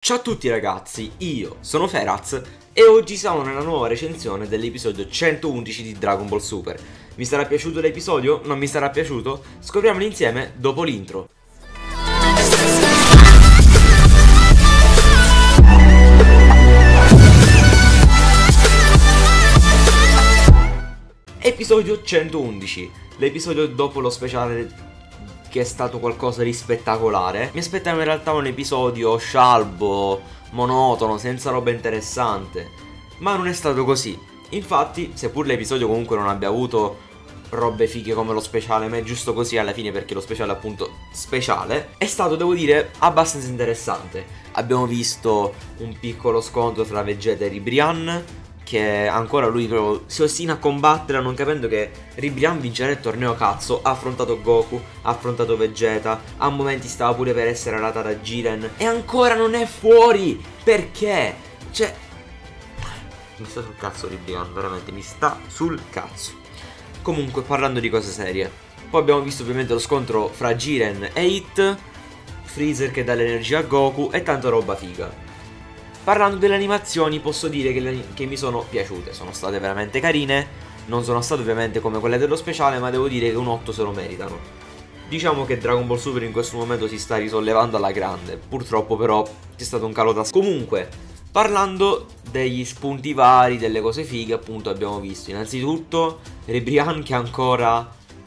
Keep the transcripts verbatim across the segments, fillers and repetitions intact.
Ciao a tutti ragazzi, io sono Feraz e oggi siamo nella nuova recensione dell'episodio centoundici di Dragon Ball Super. Vi sarà piaciuto l'episodio? Non mi sarà piaciuto? Scopriamolo insieme dopo l'intro. Episodio centoundici, l'episodio dopo lo speciale che è stato qualcosa di spettacolare. Mi aspettavo in realtà un episodio scialbo, monotono, senza roba interessante, ma non è stato così. Infatti, seppur l'episodio comunque non abbia avuto robe fighe come lo speciale, ma è giusto così alla fine perché lo speciale è appunto speciale, è stato, devo dire, abbastanza interessante. Abbiamo visto un piccolo scontro tra Vegeta e Ribrianne, che ancora lui proprio si ostina a combattere non capendo che Ribrianne vincerà il torneo cazzo. Ha affrontato Goku, ha affrontato Vegeta, a momenti stava pure per essere arata da Jiren e ancora non è fuori. Perché? Cioè, mi sta sul cazzo Ribrianne, veramente mi sta sul cazzo. Comunque, parlando di cose serie, poi abbiamo visto ovviamente lo scontro fra Jiren e Hit, Freezer che dà l'energia a Goku e tanta roba figa. Parlando delle animazioni, posso dire che, le, che mi sono piaciute, sono state veramente carine, non sono state ovviamente come quelle dello speciale, ma devo dire che un otto se lo meritano. Diciamo che Dragon Ball Super in questo momento si sta risollevando alla grande, purtroppo però c'è stato un calo da... Comunque, parlando degli spunti vari, delle cose fighe, appunto abbiamo visto innanzitutto Ribrianne che ancora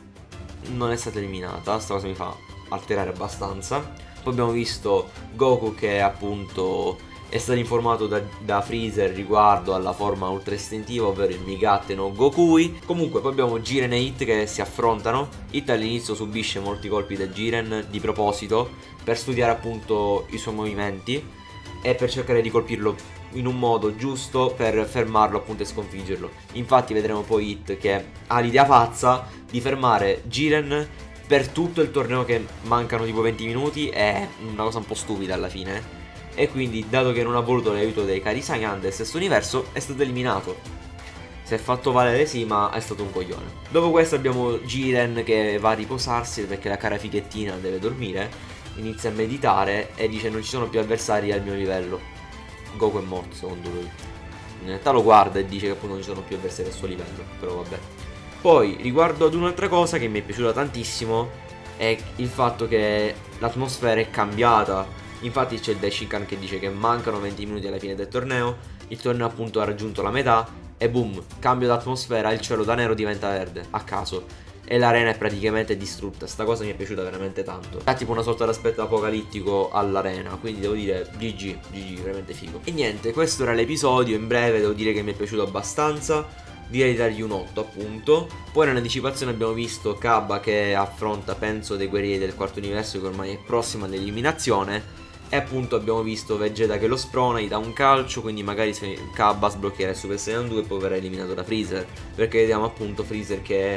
non è stata eliminata, sta cosa mi fa alterare abbastanza. Poi abbiamo visto Goku che appunto è stato informato da, da Freezer riguardo alla forma ultra istintiva, ovvero il Migate no Gokui. Comunque poi abbiamo Jiren e Hit che si affrontano. Hit all'inizio subisce molti colpi da Jiren di proposito per studiare appunto i suoi movimenti e per cercare di colpirlo in un modo giusto per fermarlo appunto e sconfiggerlo. Infatti vedremo poi Hit che ha l'idea pazza di fermare Jiren per tutto il torneo, che mancano tipo venti minuti. È una cosa un po' stupida alla fine. E quindi, dato che non ha voluto l'aiuto dei cari Saiyan del stesso universo, è stato eliminato. Si è fatto valere sì, ma è stato un coglione. Dopo questo abbiamo Jiren che va a riposarsi perché la cara fighettina deve dormire. Inizia a meditare e dice: non ci sono più avversari al mio livello. Goku è morto secondo lui. In realtà lo guarda e dice che appunto non ci sono più avversari al suo livello. Però vabbè. Poi, riguardo ad un'altra cosa che mi è piaciuta tantissimo, è il fatto che l'atmosfera è cambiata. Infatti c'è Daishinkan che dice che mancano venti minuti alla fine del torneo. Il torneo appunto ha raggiunto la metà e boom, cambio d'atmosfera, il cielo da nero diventa verde, a caso. E l'arena è praticamente distrutta. Sta cosa mi è piaciuta veramente tanto. È tipo una sorta d'aspetto apocalittico all'arena. Quindi devo dire G G, G G, veramente figo. E niente, questo era l'episodio. In breve devo dire che mi è piaciuto abbastanza. Direi di dargli un otto appunto. Poi nell'anticipazione abbiamo visto Cabba che affronta, penso, dei guerrieri del quarto universo, che ormai è prossimo all'eliminazione. E appunto abbiamo visto Vegeta che lo sprona, gli dà un calcio, quindi magari se Cabba sbloccherà il Super Saiyan due e poi verrà eliminato da Freezer. Perché vediamo appunto Freezer che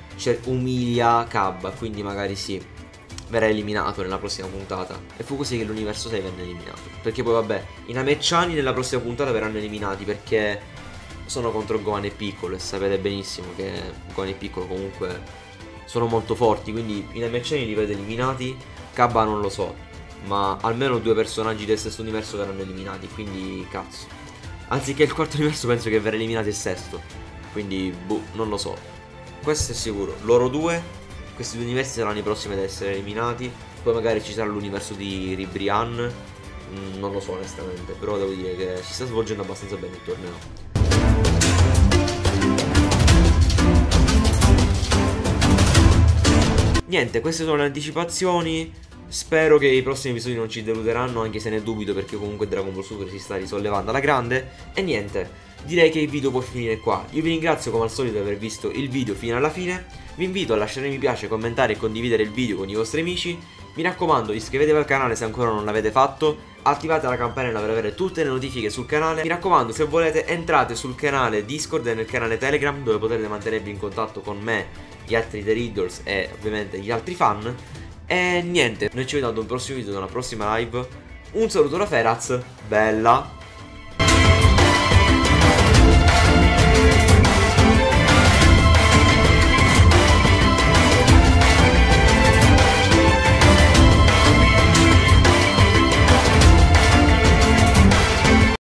umilia Cabba, quindi magari sì, verrà eliminato nella prossima puntata. E fu così che l'universo sei venne eliminato. Perché poi vabbè, i Namekiani nella prossima puntata verranno eliminati perché sono contro Gohan e Piccolo. E sapete benissimo che Gohan e Piccolo comunque sono molto forti, quindi i Namekiani li vedo eliminati. Cabba non lo so, ma almeno due personaggi del stesso universo verranno eliminati, quindi cazzo. Anziché il quarto universo penso che verrà eliminato il sesto. Quindi boh, non lo so. Questo è sicuro, loro due, questi due universi saranno i prossimi ad essere eliminati. Poi magari ci sarà l'universo di Ribrianne, mm, non lo so onestamente. Però devo dire che si sta svolgendo abbastanza bene il torneo. Niente, queste sono le anticipazioni. Spero che i prossimi episodi non ci deluderanno, anche se ne dubito perché comunque Dragon Ball Super si sta risollevando alla grande. E niente, direi che il video può finire qua. Io vi ringrazio come al solito per aver visto il video fino alla fine. Vi invito a lasciare mi piace, commentare e condividere il video con i vostri amici. Mi raccomando, iscrivetevi al canale se ancora non l'avete fatto. Attivate la campanella per avere tutte le notifiche sul canale. Mi raccomando, se volete entrate sul canale Discord e nel canale Telegram, dove potrete mantenervi in contatto con me, gli altri The Riddles e ovviamente gli altri fan. E niente, noi ci vediamo ad un prossimo video, ad una prossima live. Un saluto da Feraz, bella!